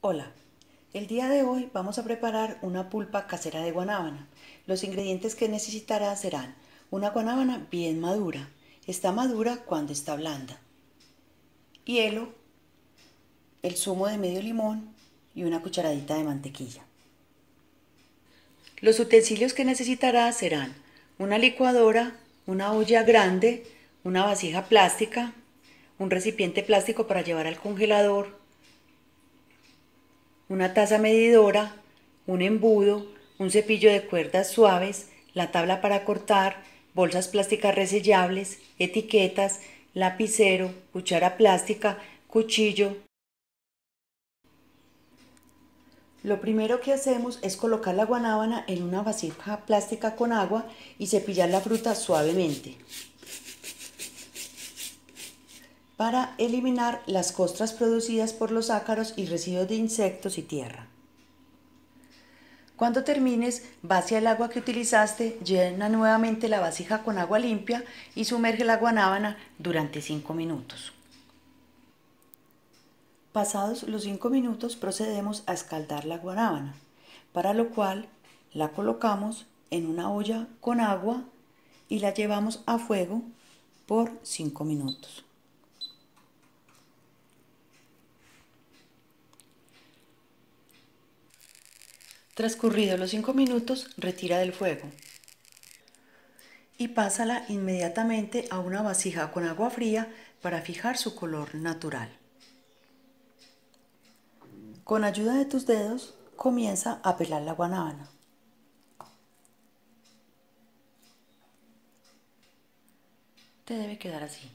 Hola, el día de hoy vamos a preparar una pulpa casera de guanábana. Los ingredientes que necesitarás serán una guanábana bien madura, está madura cuando está blanda, hielo, el zumo de medio limón y una cucharadita de mantequilla. Los utensilios que necesitarás serán una licuadora, una olla grande, una vasija plástica, un recipiente plástico para llevar al congelador, una taza medidora, un embudo, un cepillo de cuerdas suaves, la tabla para cortar, bolsas plásticas resellables, etiquetas, lapicero, cuchara plástica, cuchillo. Lo primero que hacemos es colocar la guanábana en una vasija plástica con agua y cepillar la fruta suavemente para eliminar las costras producidas por los ácaros y residuos de insectos y tierra. Cuando termines, vacía el agua que utilizaste, llena nuevamente la vasija con agua limpia y sumerge la guanábana durante 5 minutos. Pasados los 5 minutos procedemos a escaldar la guanábana, para lo cual la colocamos en una olla con agua y la llevamos a fuego por 5 minutos. Transcurridos los 5 minutos, retira del fuego y pásala inmediatamente a una vasija con agua fría para fijar su color natural. Con ayuda de tus dedos, comienza a pelar la guanábana. Te debe quedar así.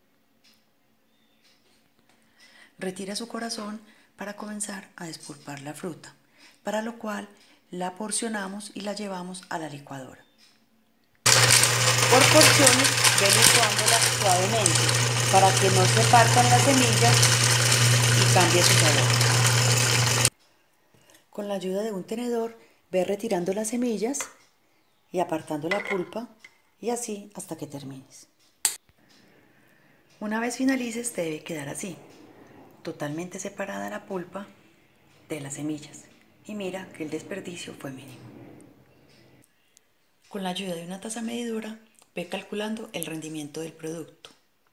Retira su corazón para comenzar a despulpar la fruta, para lo cual la porcionamos y la llevamos a la licuadora. Por porciones, ve licuándola suavemente para que no se partan las semillas y cambie su sabor. Con la ayuda de un tenedor, ve retirando las semillas y apartando la pulpa y así hasta que termines. Una vez finalices, te debe quedar así, totalmente separada la pulpa de las semillas. Y mira que el desperdicio fue mínimo. Con la ayuda de una taza medidora, ve calculando el rendimiento del producto.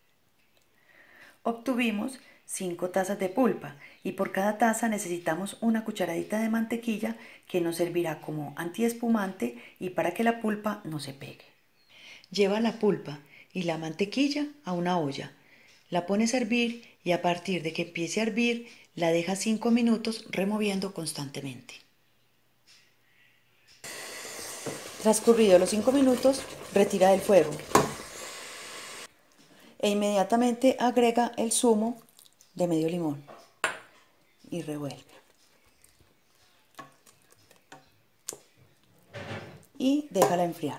Obtuvimos 5 tazas de pulpa y por cada taza necesitamos una cucharadita de mantequilla que nos servirá como antiespumante y para que la pulpa no se pegue. Lleva la pulpa y la mantequilla a una olla, la pones a hervir y a partir de que empiece a hervir la dejas 5 minutos removiendo constantemente. Transcurridos los 5 minutos, retira del fuego e inmediatamente agrega el zumo de medio limón y revuelve. Y déjala enfriar.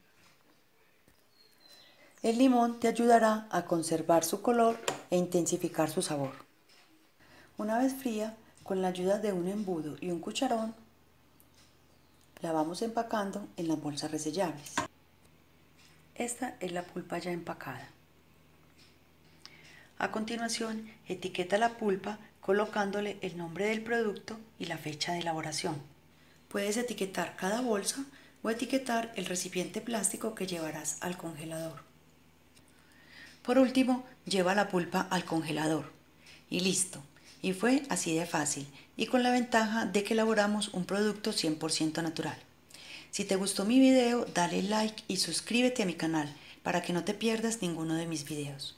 El limón te ayudará a conservar su color e intensificar su sabor. Una vez fría, con la ayuda de un embudo y un cucharón, la vamos empacando en las bolsas resellables. Esta es la pulpa ya empacada. A continuación, etiqueta la pulpa colocándole el nombre del producto y la fecha de elaboración. Puedes etiquetar cada bolsa o etiquetar el recipiente plástico que llevarás al congelador. Por último, lleva la pulpa al congelador. Y listo. Y fue así de fácil y con la ventaja de que elaboramos un producto 100% natural. Si te gustó mi video, dale like y suscríbete a mi canal para que no te pierdas ninguno de mis videos.